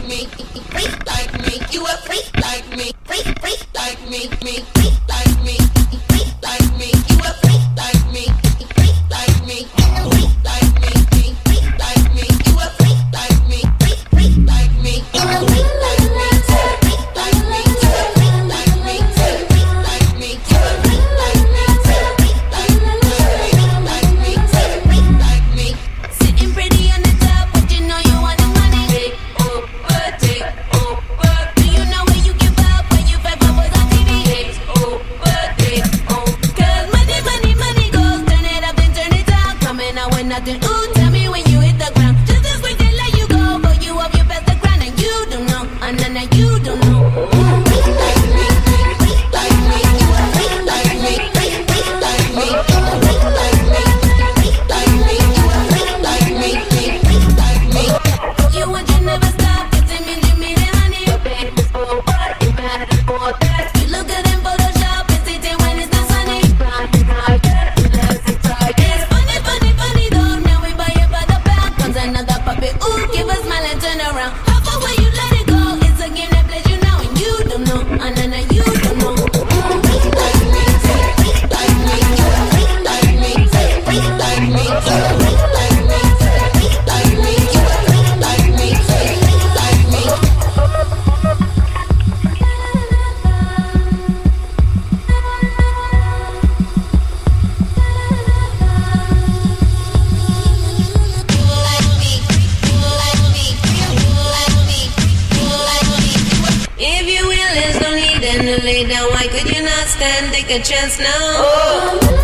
me, freak like me. You a freak like me, freak like me, freak like me, freak like me. You a freak like me, freak like me, freak like me, freak like me. You a freak like me, freak like me, freak like me, freak like me, freak like me, freak like me, freak like me, freak like me, freak like me. Sitting pretty on the top, but you know you want the money. Take over, take over. Do you know where you give up when you fight bubbles on TV? Take over, take over. 'Cause money, money, money goes. Turn it up, then turn it down. Coming out with nothing. Ooh, tell me when you hit the ground. Just as quick to let you go, but you up your best to grind and you don't know. And then you don't know. Freak like me, freak like me. You a freak like me, freak like me. You a freak like me, freak like me. You a freak like me, freak like me. You want you never stop. Getting me, Jimmy, the honey. Baby, for what it matters for that. You look good in Photoshop. It's eating when it's not sunny. It's funny, funny, funny though. Now we buy it by the pound. Comes another puppy. Ooh, give a smile and turn around. How far will you let it go? It's a game that plays you now and you don't know. And then you don't know. Freak like me, freak like me. You a freak like me, freak like me. You a freak like me, freak like me. You a freak like me, freak like me. If you willing, don't need them to lay down. Why could you not stand? Take a chance now.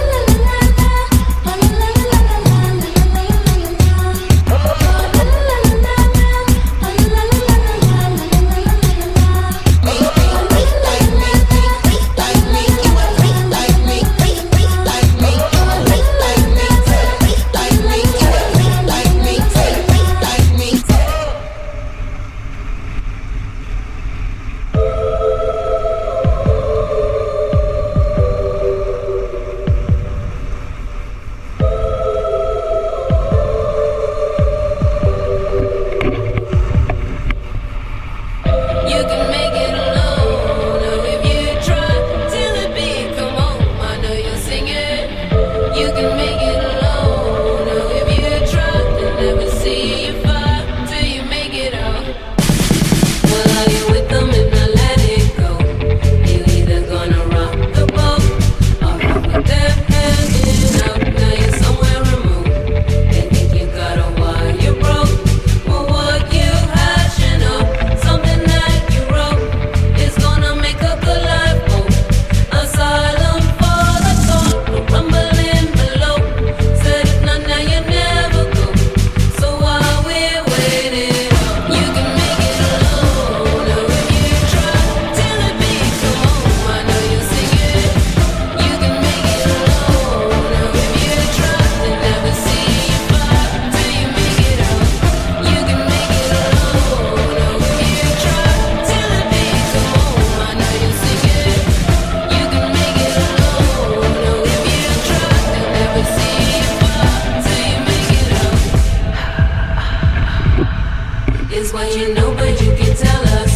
You can make it alone, or if you try till the beat come home, I know you'll sing it. You can make it alone, or if you try, they'll never see you fall till you make it out. Well, are you with them if not let it go? You either gonna rock the boat or rock with them hanging out. Now you're somewhere removed. They think you got a wire you broke. Well, what you hashing up? Something that you wrote is gonna make a good life hope. Asylum for the soul, rumbling below. Said if not now, you never go. So while we're waiting, you can make it alone, or if you try till the beat come home, I know you'll sing it. You can make it alone, or if you try, they never see you fall till you make it out. You can make it alone, or if you try till the beat come home, I know you'll sing it. You can make it alone, or if you try, they never see you fall till you make it out. It's what you know, but you can tell us.